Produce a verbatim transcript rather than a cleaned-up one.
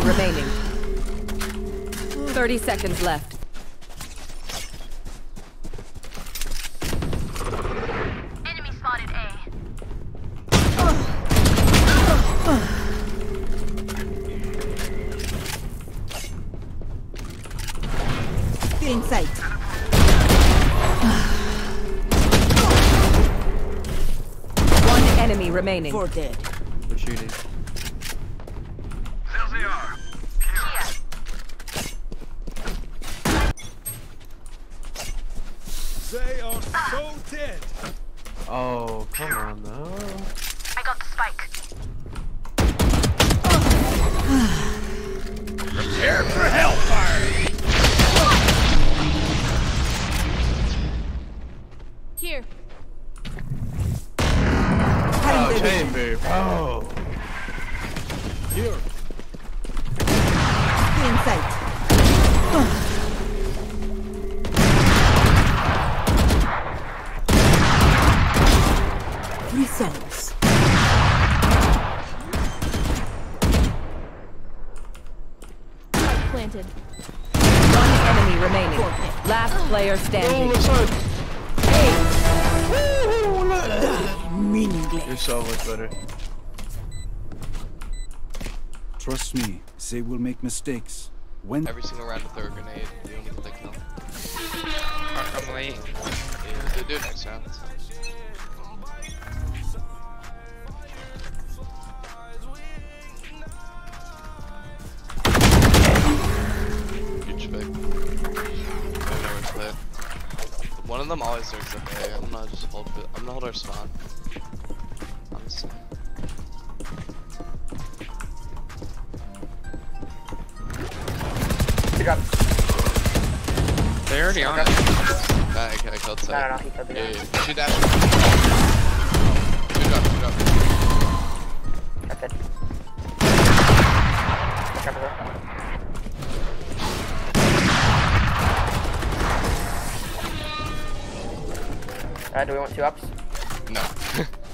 remaining. thirty seconds left. Enemy spotted A. In sight. One enemy remaining. Four dead. We're shooting. There they are. Here. They are so dead. Oh, come on, though. I got the spike. Prepare for hellfire. Here. Oh, chamber. Oh. Here. In sight. Three souls. Planted. One enemy remaining. Last player standing. Meaningless. You're so much better. Trust me, they will make mistakes. When Every single round of throw a grenade, you don't get the kill. I'm waiting. Yeah, do, do it next round. Huge pick. I don't know where to play it. One of them always lurks up A. I'm gonna just hold it. I'm gonna hold our spawn. Honestly. Pick up. They already on it. Nah, I can't kill No, no, no, he killed Yeah, me. yeah, yeah. Shoot that. Shoot up, shoot up. That's it. Pick up, Uh, do we want two ups? No.